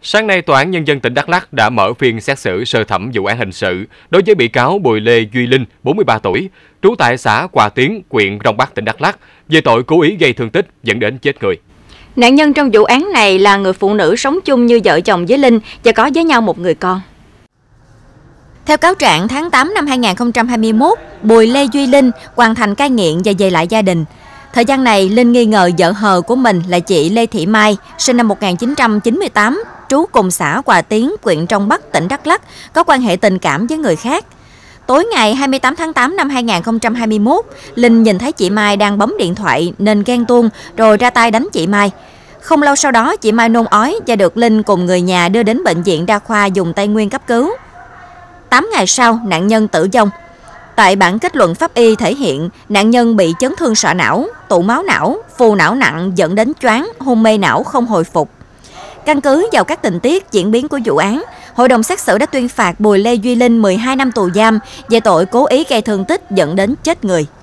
Sáng nay, Tòa án Nhân dân tỉnh Đắk Lắk đã mở phiên xét xử sơ thẩm vụ án hình sự đối với bị cáo Bùi Lê Duy Linh, 43 tuổi, trú tại xã Hòa Tiến, huyện Rông Bắc, tỉnh Đắk Lắk, về tội cố ý gây thương tích dẫn đến chết người. Nạn nhân trong vụ án này là người phụ nữ sống chung như vợ chồng với Linh và có với nhau một người con. Theo cáo trạng, tháng 8 năm 2021, Bùi Lê Duy Linh hoàn thành cai nghiện và về lại gia đình. Thời gian này, Linh nghi ngờ vợ hờ của mình là chị Lê Thị Mai, sinh năm 1998, trú cùng xã Hòa Tiến, huyện Rông Bắc, tỉnh Đắk Lắk, có quan hệ tình cảm với người khác. Tối ngày 28 tháng 8 năm 2021, Linh nhìn thấy chị Mai đang bấm điện thoại nên ghen tuông rồi ra tay đánh chị Mai. Không lâu sau đó, chị Mai nôn ói và được Linh cùng người nhà đưa đến bệnh viện đa khoa Dùng Tây Nguyên cấp cứu. 8 ngày sau, nạn nhân tử vong. Tại bản kết luận pháp y thể hiện nạn nhân bị chấn thương sọ não, tụ máu não, phù não nặng dẫn đến choáng, hôn mê não không hồi phục. Căn cứ vào các tình tiết diễn biến của vụ án, Hội đồng xét xử đã tuyên phạt Bùi Lê Duy Linh 12 năm tù giam về tội cố ý gây thương tích dẫn đến chết người.